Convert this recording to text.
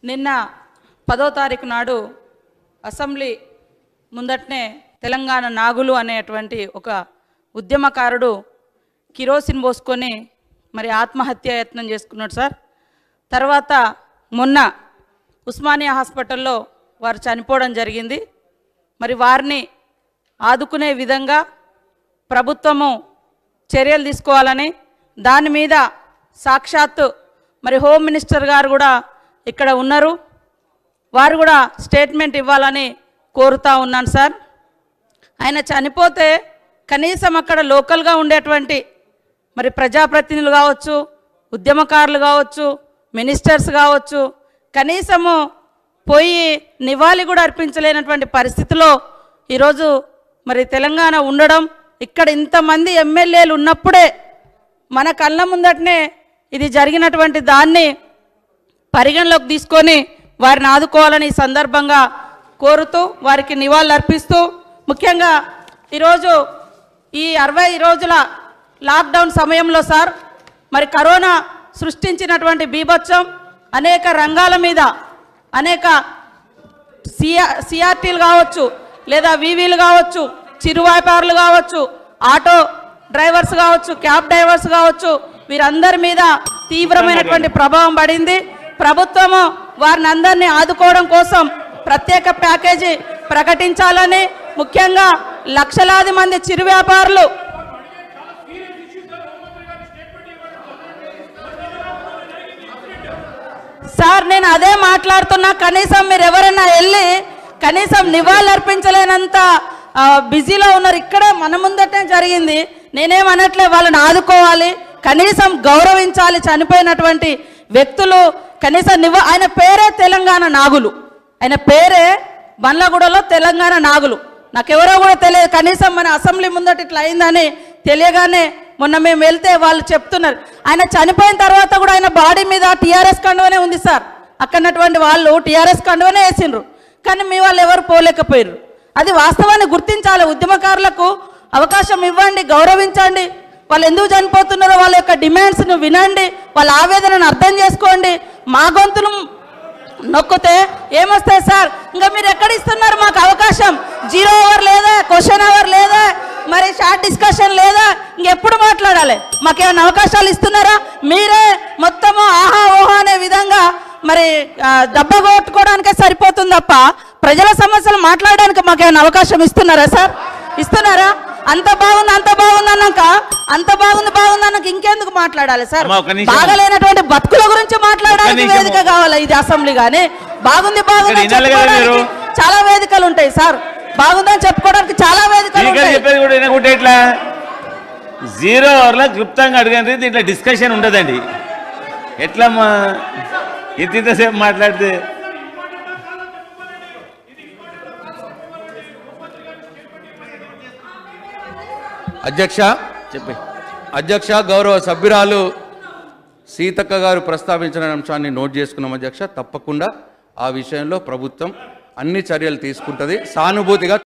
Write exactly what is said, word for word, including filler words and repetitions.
నిన్న పదో తారీఖు నాడు అసెంబ్లీ ముందటనే తెలంగాణ నాగులు అనేటువంటి ఒక ఉద్యమకారుడు కిరోసిన్ పోసుకొని మరి ఆత్మహత్య యత్నం చేసుకున్నాడు సార్. తర్వాత మొన్న ఉస్మానియా హాస్పిటల్లో వారు చనిపోవడం జరిగింది. మరి వారిని ఆదుకునే విధంగా ప్రభుత్వము చర్యలు తీసుకోవాలని దాని మీద సాక్షాత్తు మరి హోమ్ మినిస్టర్ గారు కూడా ఇక్కడ ఉన్నారు, వారు కూడా స్టేట్మెంట్ ఇవ్వాలని కోరుతా ఉన్నాను సార్. ఆయన చనిపోతే కనీసం అక్కడ లోకల్గా ఉండేటువంటి మరి ప్రజాప్రతినిధులు కావచ్చు, ఉద్యమకారులు కావచ్చు, మినిస్టర్స్ కావచ్చు, కనీసము పోయి నివాళి కూడా అర్పించలేనటువంటి పరిస్థితిలో ఈరోజు మరి తెలంగాణ ఉండడం, ఇక్కడ ఇంతమంది ఎమ్మెల్యేలు ఉన్నప్పుడే మన కళ్ళ ముందటనే ఇది జరిగినటువంటి దాన్ని పరిగణలోకి తీసుకొని వారిని ఆదుకోవాలని ఈ సందర్భంగా కోరుతూ వారికి నివాళులు అర్పిస్తూ, ముఖ్యంగా ఈరోజు ఈ అరవై రోజుల లాక్డౌన్ సమయంలో సార్ మరి కరోనా సృష్టించినటువంటి బీభత్సం అనేక రంగాల మీద అనేక సిఆ సిఆర్టీలు కావచ్చు, లేదా వీవీలు కావచ్చు, చిరు వ్యాపారులు కావచ్చు, ఆటో డ్రైవర్స్ కావచ్చు, క్యాబ్ డ్రైవర్స్ కావచ్చు, వీరందరి మీద తీవ్రమైనటువంటి ప్రభావం పడింది. ప్రభుత్వము వారిని అందరినీ ఆదుకోవడం కోసం ప్రత్యేక ప్యాకేజీ ప్రకటించాలని, ముఖ్యంగా లక్షలాది మంది చిరు వ్యాపారులు సార్ నేను అదే మాట్లాడుతున్నా, కనీసం మీరు ఎవరైనా వెళ్ళి కనీసం నివాళులు అర్పించలేనంత బిజీలో ఉన్నారు. ఇక్కడే మన ముందటే జరిగింది. నేనేమనట్లే వాళ్ళని ఆదుకోవాలి, కనీసం గౌరవించాలి. చనిపోయినటువంటి వ్యక్తులు కనీసం నివా ఆయన పేరే తెలంగాణ నాగులు, ఆయన పేరే బండ్లగూడలో తెలంగాణ నాగులు. నాకెవరో కూడా తెలియదు, కనీసం మన అసెంబ్లీ ముందట ఇట్లా అయిందని తెలియగానే మొన్న మేము వెళ్తే వాళ్ళు చెప్తున్నారు. ఆయన చనిపోయిన తర్వాత కూడా ఆయన బాడీ మీద టీఆర్ఎస్ కండువనే ఉంది సార్. అక్కడటువంటి వాళ్ళు టీఆర్ఎస్ కండువనే వేసిండ్రు, కానీ మీ వాళ్ళు ఎవరు పోలేకపోయారు. అది వాస్తవాన్ని గుర్తించాలి. ఉద్యమకారులకు అవకాశం ఇవ్వండి, గౌరవించండి. వాళ్ళు ఎందుకు చనిపోతున్నారో వాళ్ళ యొక్క డిమాండ్స్ను వినండి, వాళ్ళ ఆవేదనను అర్థం చేసుకోండి. మా గొంతులు నొక్కితే ఏమొస్తాయి సార్? ఇంకా మీరు ఎక్కడ ఇస్తున్నారు మాకు అవకాశం? జీరో అవర్ లేదా, క్వశ్చన్ అవర్ లేదా, మరి షార్ట్ డిస్కషన్ లేదా, ఇంకెప్పుడు మాట్లాడాలి? మాకేమైనా అవకాశాలు ఇస్తున్నారా? మీరే మొత్తము ఆహా ఓహా అనే విధంగా మరి దెబ్బ కొట్టుకోవడానికే సరిపోతుంది తప్ప ప్రజల సమస్యలు మాట్లాడడానికి మాకేమైనా అవకాశం ఇస్తున్నారా సార్? ఇస్తున్నారా? అంత బాగుంది అంత బాగుంది అన్నాక అంత బాగుంది బాగుంది అన్నాక ఇంకెందుకు మాట్లాడాలి సార్? బాగలేనటువంటి బతుకుల గురించి మాట్లాడడానికి వేదిక కావాలి ఇది అసెంబ్లీ. కానీ బాగుంది బాగుంది చాలా వేదికలు ఉంటాయి సార్, బాగుందని చెప్పుకోవడానికి చాలా వేదికలు ఉంటాయి. జీరో అవర్లో క్లుప్తంగా అడగండి, దీంట్లో డిస్కషన్ ఉండదండి. ఎట్లా ఇంతసేపు మాట్లాడితే అధ్యక్ష చెప్పి అధ్యక్ష గౌరవ సభ్యురాలు సీతక్క గారు ప్రస్తావించిన అంశాన్ని నోట్ చేసుకున్నాం అధ్యక్ష. తప్పకుండా ఆ విషయంలో ప్రభుత్వం అన్ని చర్యలు తీసుకుంటుంది, సానుభూతిగా